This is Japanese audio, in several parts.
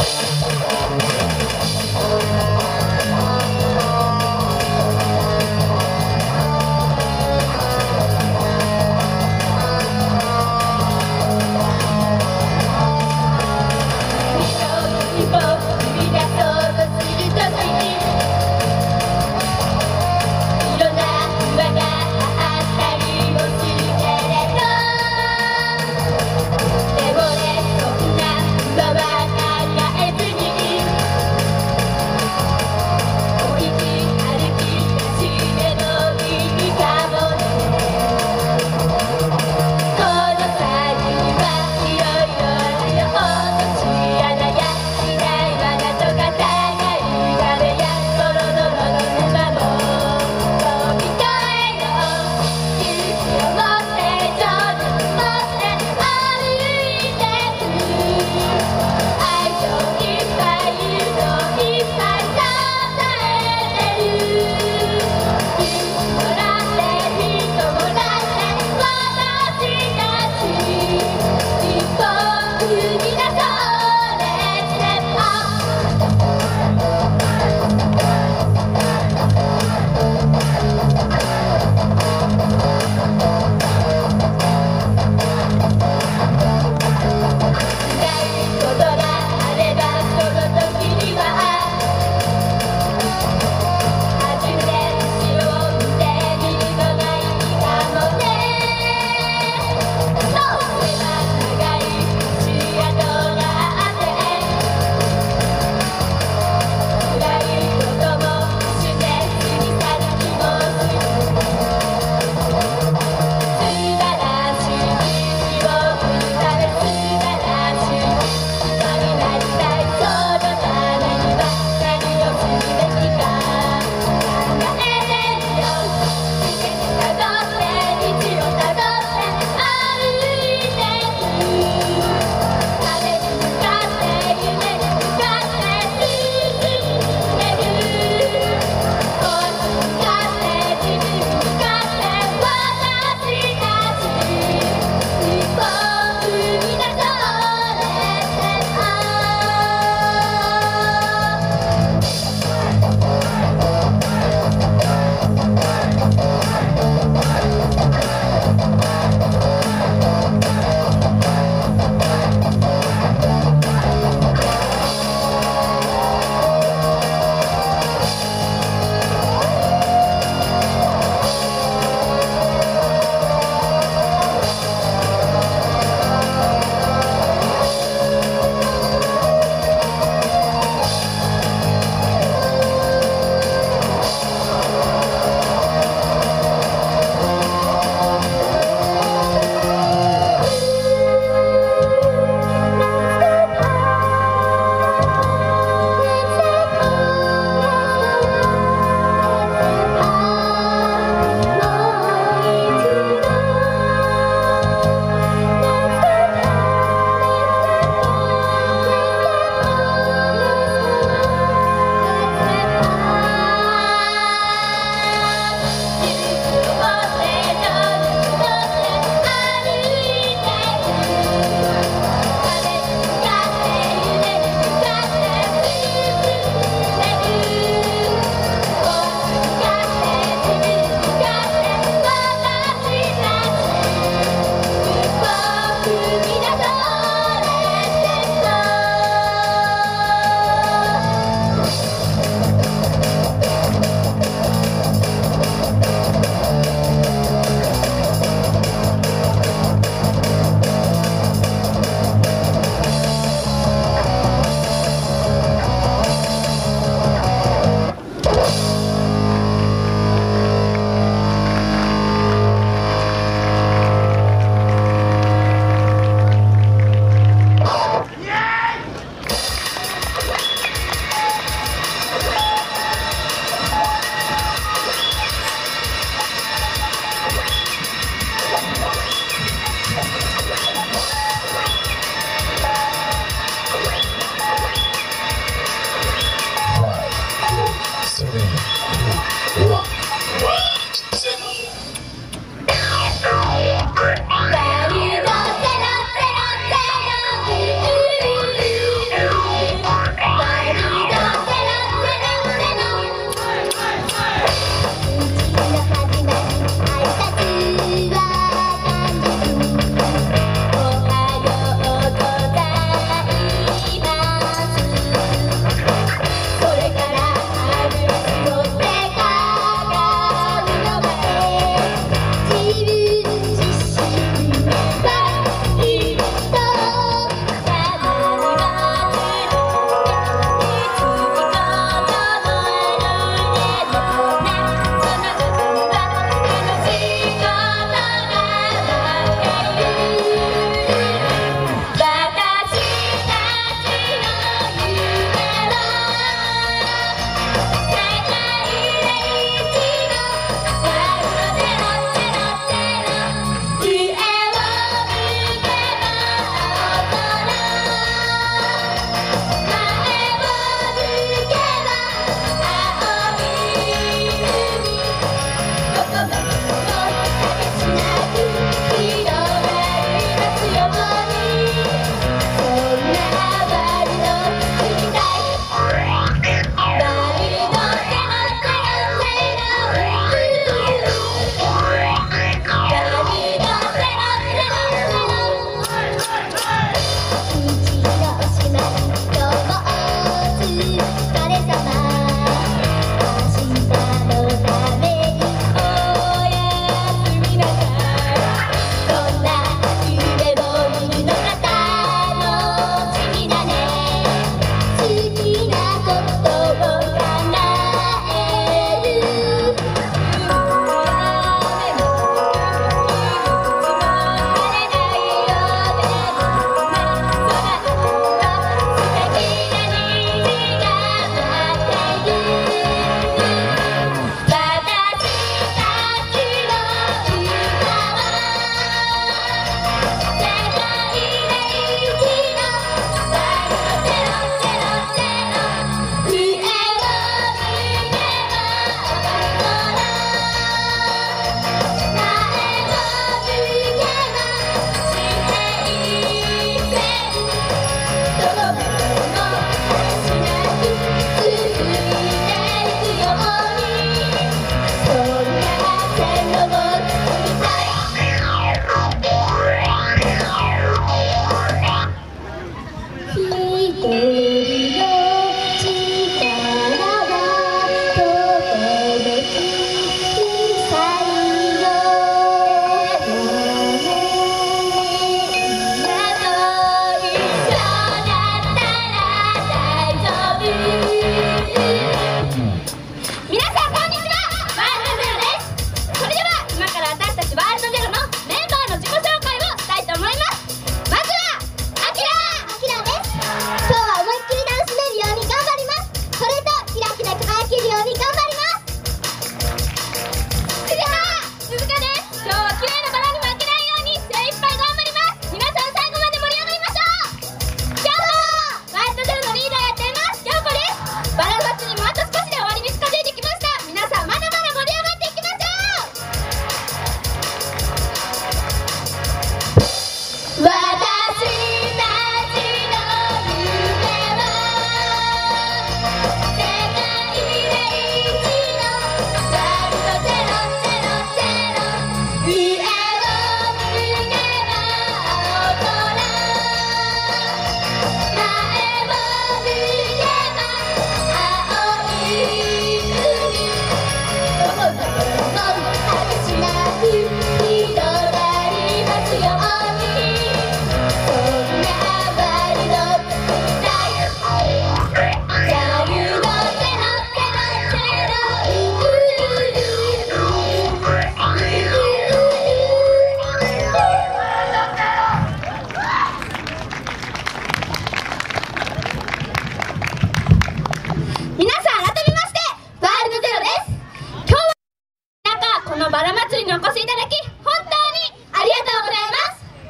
でもね、そんな馬は考えずに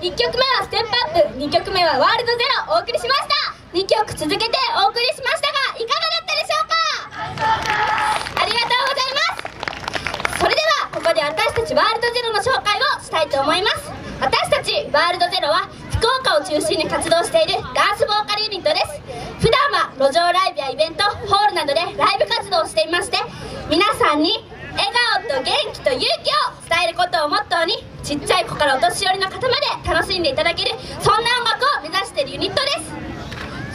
1曲目はステップアップ、2曲目はワールドゼロお送りしました。2曲続けてお送りしましたが、いかがだったでしょうか。ありがとうございます。それではここで私たちワールドゼロの紹介をしたいと思います。私たちワールドゼロは福岡を中心に活動しているダンスボーカルユニットです。普段は路上ライブやイベント、ホールなどでライブ活動をしていまして、皆さんに笑顔と元気と勇気を伝えることをモットーに、ちっちゃい子からお年寄りの方まで楽しんでいただける、そんな音楽を目指しているユニットです。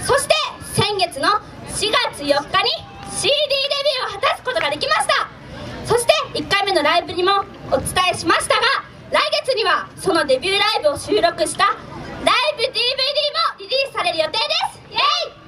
そして先月の4月4日に CD デビューを果たすことができました。そして1回目のライブにもお伝えしましたが、来月にはそのデビューライブを収録したライブ DVD もリリースされる予定です。イエ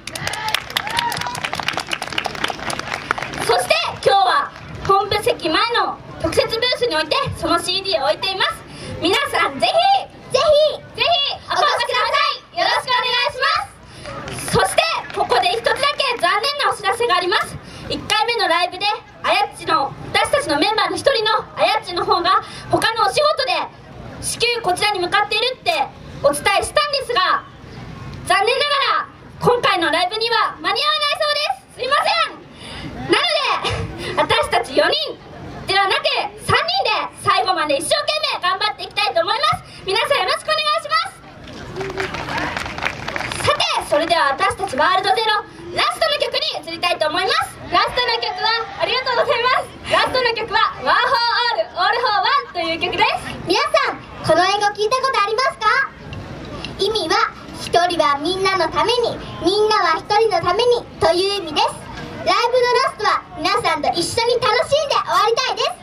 イ。そして今日は本部席前の特設ブースにおいてその CD を置いています。皆さんぜひお越しください。よろしくお願いします。そしてここで一つだけ残念なお知らせがあります。1回目のライブで私たちのメンバーの一人のあやっちの方が他のお仕事で至急こちらに向かっているってお伝えしたんですが、残念ながら今回のライブには間に合わないそうです。すいません。なので私たち4人ではなく3人で最後まで一生懸命頑張っていきたいと思います。皆さんよろしくお願いします。さてそれでは私たちワールドゼロラストの曲に移りたいと思います。ラストの曲はありがとうございます。ラストの曲はワン・フォー・オール・オール・フォー・ワンという曲です。 皆さんこの英語聞いたことありますか？意味は一人はみんなのために、みんなは一人のためにという意味です。ライブのラストは皆さんと一緒に楽しんで終わりたいです。